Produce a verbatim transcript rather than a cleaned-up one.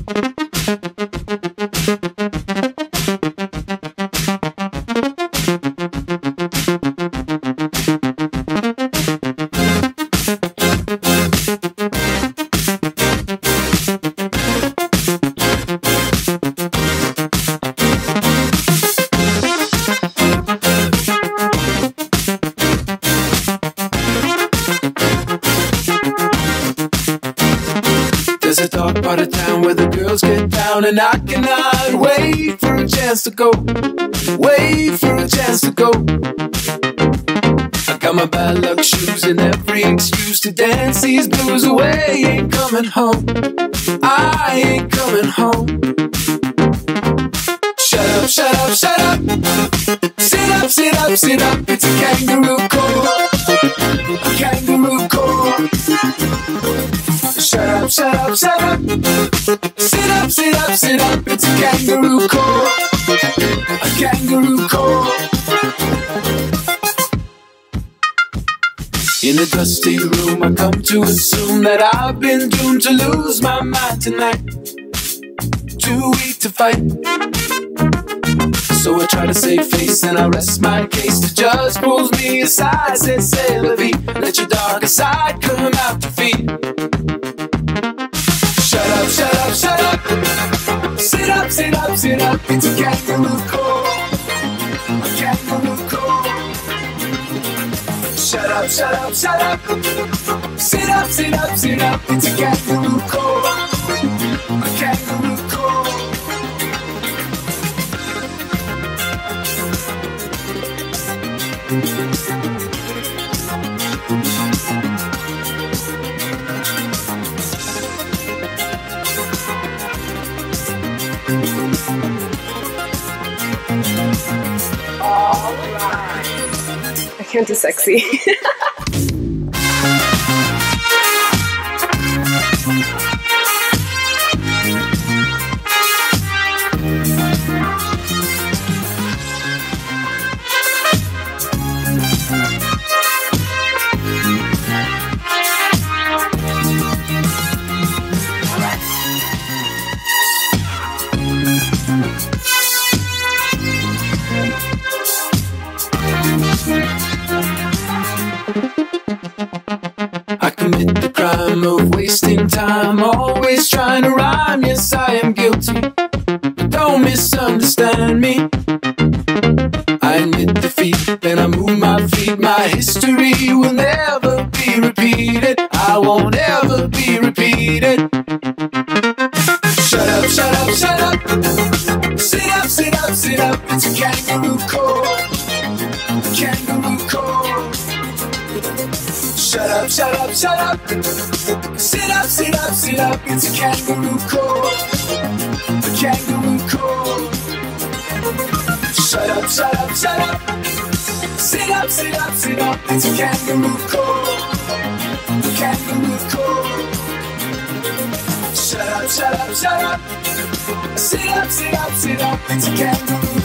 There's a dark part of town where the girls get down, and I cannot wait for a chance to go. Wait for a chance to go. I got my bad luck shoes and every excuse to dance these blues away. Ain't coming home, I ain't coming home. Shut up, shut up, shut up. Sit up, sit up, sit up. It's a kangaroo court, a kangaroo court. Shut up, shut up, shut up. Sit up, sit up, sit up. It's a kangaroo court, a kangaroo court. In a dusty room, I come to assume that I've been doomed to lose my mind tonight. Too weak to fight, so I try to save face and I rest my case. The judge pulls me aside, says, "C'est la vie. Let your darker side come out to feed." Shut up, shut up, shut up. Sit up, sit up, sit up. It's a kangaroo court, a kangaroo court. Shut up, shut up, shut up. Sit up, sit up, sit up. It's a kangaroo court, a kangaroo court. I can't do sexy. I commit the crime of wasting time, always trying to rhyme. Yes, I am guilty, but don't misunderstand me. I admit defeat, then I move my feet. My history will never be repeated. I won't ever be repeated. Shut up, shut up, shut up. Sit up, sit up, sit up. It's a kangaroo court, a kangaroo court. Shut up, shut up, shut up. Sit up, sit up, sit up. It's a kangaroo court, a kangaroo court. Shut up, shut up, shut up. Sit up, sit up, sit up. It's a kangaroo court, a kangaroo court. Shut up, shut up, shut up. Sit up, sit up, sit up. It's a kangaroo